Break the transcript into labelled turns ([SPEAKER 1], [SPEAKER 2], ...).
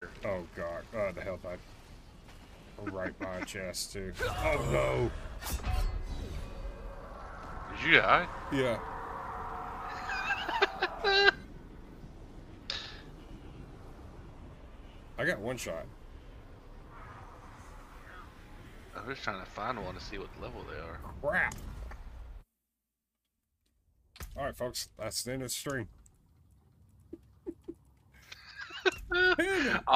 [SPEAKER 1] Oh god. The health I right by my chest too. Oh no.
[SPEAKER 2] Did you die?
[SPEAKER 1] Yeah. I got one shot.
[SPEAKER 2] I'm just trying to find one to see what level they are.
[SPEAKER 1] Crap. Alright folks, that's the end of the stream.